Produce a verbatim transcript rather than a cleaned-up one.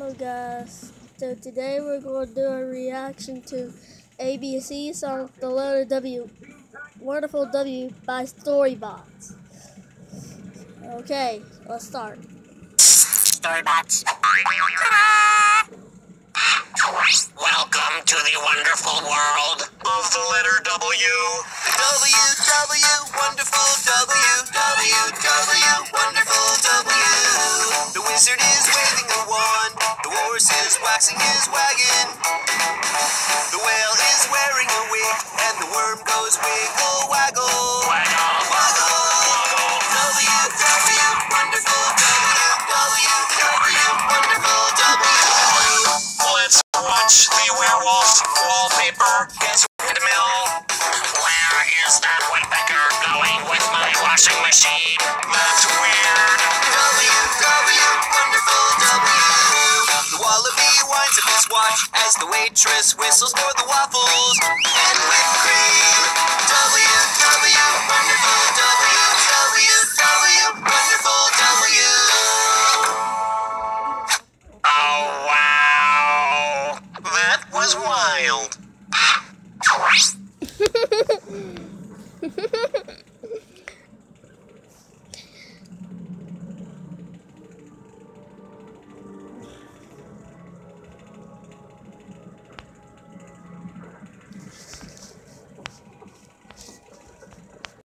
Hello guys, so today we're going to do a reaction to A B C song The Letter W, Wonderful W by Storybots. Okay, let's start. Storybots. Welcome to the wonderful world of the letter W. W, W, wonderful W. W, W, wonderful W. The wizard is waving a wand. The horse is waxing his wagon. The whale is wearing a wig, and the worm goes wiggle waggle. Waggle, waggle. W, W, wonderful W. W, W, wonderful W. Let's watch the werewolf wallpaper. It's windmill. Where is that woodpecker going with my washing machine? That's weird. W, W, wonderful W. The wallaby winds up his watch as the waitress whistles for the waffles and whipped cream. W, W, wonderful W. W, W, wonderful W. Oh, wow. That was wild.